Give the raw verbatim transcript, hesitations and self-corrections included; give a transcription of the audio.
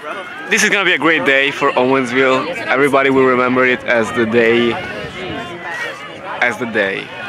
This is gonna be a great day for Owensville. Everybody will remember it as the day, as the day.